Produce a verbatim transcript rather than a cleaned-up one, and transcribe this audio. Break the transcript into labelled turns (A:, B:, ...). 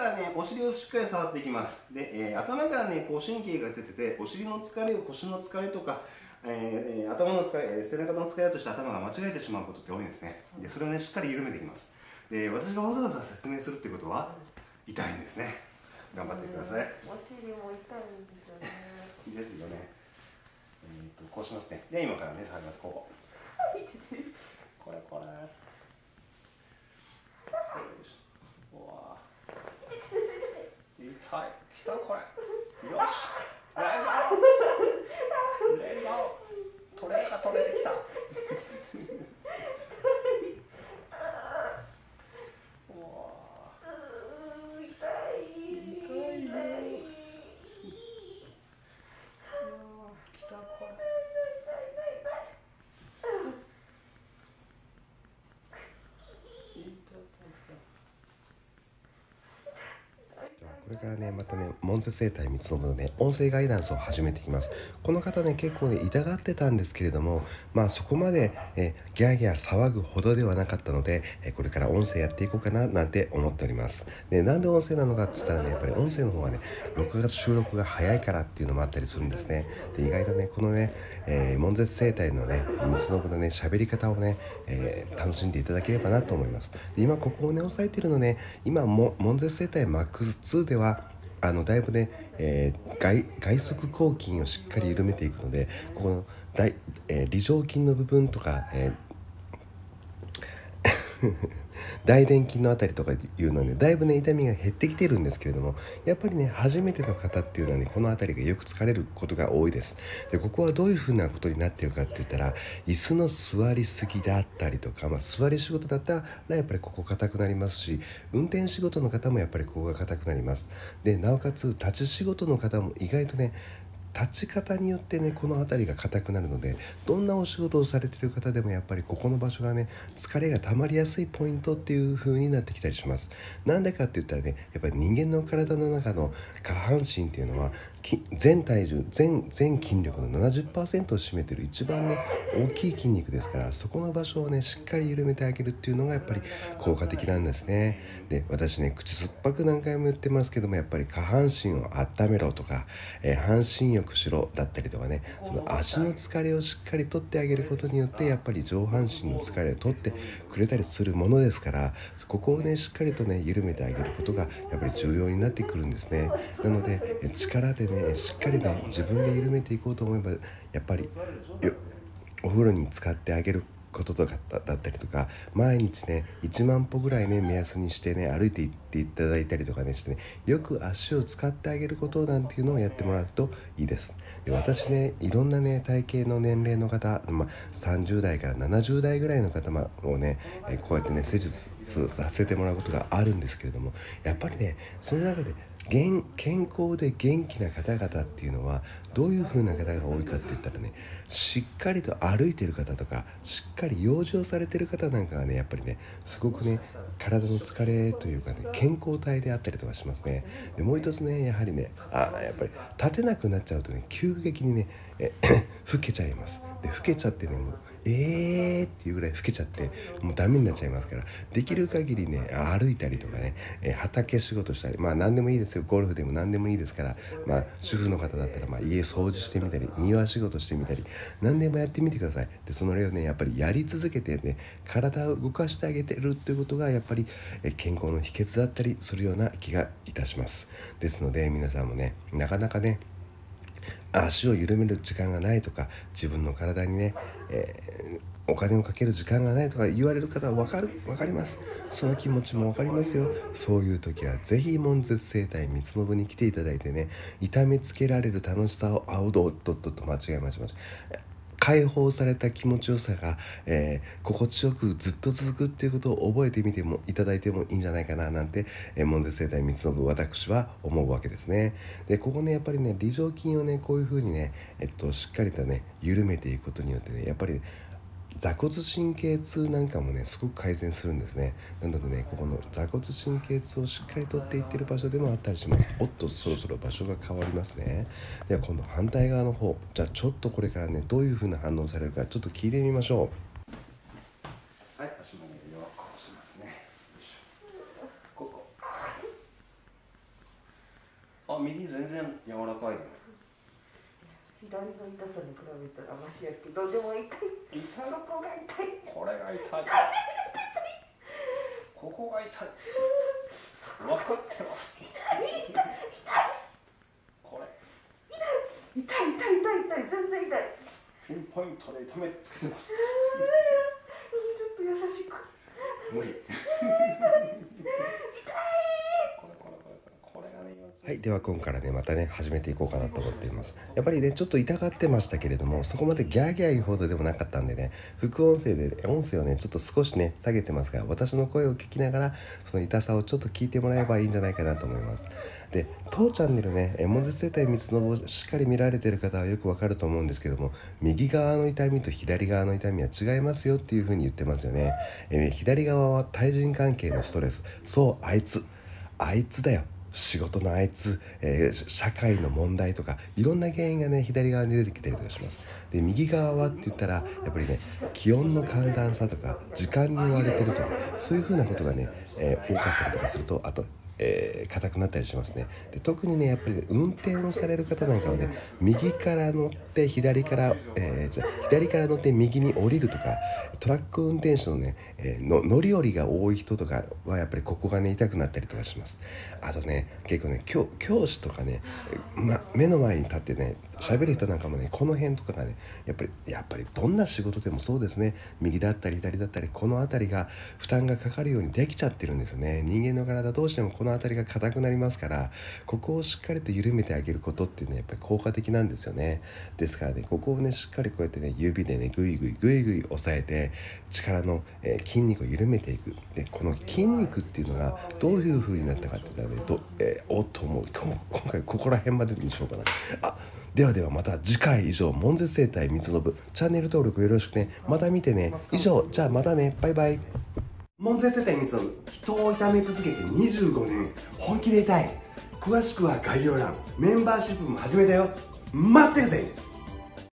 A: からね、お尻をしっかり触っていきます。で、えー、頭からね、こう神経が出てて、お尻の疲れを腰の疲れとか、えー、頭の疲れ、背中の疲れとして頭が間違えてしまうことって多いんですね。で、それをね、しっかり緩めていきます。で、私がわざわざ説明するってことは、痛いんですね。頑張ってください。
B: お尻も痛いんですよね。
A: いいですよね。えー、とこうしますね。で、今からね、触ります。ここ。これこれ。よし。うわ。痛い。きたこれ。よし。レッゴー。レッゴー。トレーが取れてきた。これからね、またね、門絶生態三つ信のね、音声ガイダンスを始めていきます。この方ね、結構ね、痛がってたんですけれども、まあそこまでえギャーギャー騒ぐほどではなかったので、えこれから音声やっていこうかななんて思っております。で、なんで音声なのかって言ったらね、やっぱり音声の方がね、録画収録が早いからっていうのもあったりするんですね。で、意外とね、このね、えー、門絶生態のね、三つ信のね、喋り方をね、えー、楽しんでいただければなと思います。で、今ここをね、押さえているのね、今も門絶生態マックスツーでは、あのだいぶね、えー、外, 外側抗筋をしっかり緩めていくので、ここの大、えー、梨状筋の部分とか、えー大臀筋のあたりとかいうのはね、だいぶね痛みが減ってきてるんですけれども、やっぱりね初めての方っていうのはね、このあたりがよく疲れることが多いです。で、ここはどういうふうなことになっているかって言ったら、椅子の座りすぎであったりとか、まあ、座り仕事だったらやっぱりここ硬くなりますし、運転仕事の方もやっぱりここが硬くなります。で、なおかつ立ち仕事の方も意外とね、立ち方によってね、この辺りが硬くなるので、どんなお仕事をされている方でもやっぱりここの場所がね、疲れが溜まりやすいポイントっていう風になってきたりします。なんでかって言ったらね、やっぱり人間の体の中の下半身っていうのは全体重、全全筋力の ななじゅっパーセント を占めている一番ね大きい筋肉ですから、そこの場所をねしっかり緩めてあげるっていうのがやっぱり効果的なんですね。で、私ね、口酸っぱく何回も言ってますけども、やっぱり下半身を温めろとか、えー、半身浴しろだったりとかね、その足の疲れをしっかり取ってあげることによって、やっぱり上半身の疲れを取ってくれたりするものですから、ここをねしっかりとね緩めてあげることがやっぱり重要になってくるんですね。なので力でねしっかりね自分で緩めていこうと思えば、やっぱりお風呂に使ってあげることとかだったりとか、毎日ねいちまん歩ぐらいね目安にしてね歩いていっていただいたりとかねしてね、よく足を使ってあげることなんていうのをやってもらうといいです。で、私ね、いろんなね体型の年齢の方、まあ、さんじゅう代からななじゅう代ぐらいの方をね、えこうやってね施術させてもらうことがあるんですけれども、やっぱりねその中で健康で元気な方々っていうのはどういう風な方が多いかって言ったらね、しっかりと歩いてる方とか、しっかり養生されてる方なんかがね、やっぱりねすごくね体の疲れというかね健康体であったりとかしますね。で、もう一つね、やはりね、あやっぱり立てなくなっちゃうとね、急激にねえ老けちゃいます。で、老けちゃってね、もうえーっていうぐらい老けちゃってもうダメになっちゃいますから、できる限りね歩いたりとかね、え畑仕事したり、まあ何でもいいですよ。ゴルフでも何でもいいですから、まあ主婦の方だったらまあ家掃除してみたり、庭仕事してみたり、何でもやってみてください。で、その例をねやっぱりやり続けてね、体を動かしてあげてるっていうことがやっぱり健康の秘訣だったりするような気がいたします。ですので皆さんもね、なかなかね足を緩める時間がないとか、自分の体にね、えー、お金をかける時間がないとか言われる方は分かる分かります。その気持ちも分かりますよ。そういう時はぜひ門絶生態三つ信に来ていただいてね、痛めつけられる楽しさをあおどっとっとと間違えましました解放された気持ちよさが、えー、心地よくずっと続くっていうことを覚えてみてもいただいてもいいんじゃないかななんて、えー、門絶生態三つ信私は思うわけですね。で、ここねやっぱりね梨状筋をねこういう風にね、えっと、しっかりとね緩めていくことによってね、やっぱり座骨神経痛なんかもねすごく改善するんですね。なのでね、ここの座骨神経痛をしっかりとっていってる場所でもあったりします。おっと、そろそろ場所が変わりますね。では今度反対側の方、じゃあちょっとこれからねどういう風な反応されるかちょっと聞いてみましょう。はい、足の指をこうしますね。ここ右全然柔らかいね。
B: 左の痛さに比べたらマシやけど、でも痛い。
A: 痛い。
B: そこが痛い。
A: これが痛い。ここが痛い。分かってます。
B: 痛い痛い痛い。
A: これ。
B: 痛い痛い痛い痛い全然痛い。
A: ピンポイントで痛めつけてます。
B: ちょっと優しく。
A: 無理。はい、では今からねまたね始めていこうかなと思っています。やっぱりねちょっと痛がってましたけれども、そこまでギャーギャー言うほどでもなかったんでね、副音声で音声をねちょっと少しね下げてますから、私の声を聞きながらその痛さをちょっと聞いてもらえばいいんじゃないかなと思います。で当チャンネルね悶絶整体三つのをしっかり見られている方はよくわかると思うんですけども、右側の痛みと左側の痛みは違いますよっていうふうに言ってますよね。えー、左側は対人関係のストレス、そうあいつあいつだよ、仕事のあいつ、えー、社会の問題とかいろんな原因がね左側に出てきたりとかします。で右側はって言ったらやっぱりね気温の寒暖差とか時間に追われてるとかそういうふうなことがね、えー、多かったりとかすると、あとえー、硬くなったりしますね。で特にねやっぱり、ね、運転をされる方なんかはね右から乗って左から、えー、じゃ左から乗って右に降りるとか、トラック運転手のね、えー、の乗り降りが多い人とかはやっぱりここがね痛くなったりとかします。あとね結構ね 教, 教師とかね、ま、目の前に立ってね喋る人なんかもねこの辺とかがねやっぱりやっぱりどんな仕事でもそうですね、右だったり左だったりこの辺りが負担がかかるようにできちゃってるんですよね。人間の体どうしてもこの辺りが硬くなりますから、ここをしっかりと緩めてあげることっていうのはやっぱり効果的なんですよね。ですからねここをねしっかりこうやってね指でねグイグイグイグイ押さえて力の、えー、筋肉を緩めていく。でこの筋肉っていうのがどういう風になったかっていうのはねど、えー、おっと思う今回ここら辺までにしようかな。あではではまた次回。以上悶絶整体三つの部、チャンネル登録よろしくね。また見てね。以上、じゃあまたね、バイバイ。悶絶整体三つの部、人を痛め続けてにじゅうごねん、本気で痛い。詳しくは概要欄、メンバーシップも始めたよ。待ってるぜ。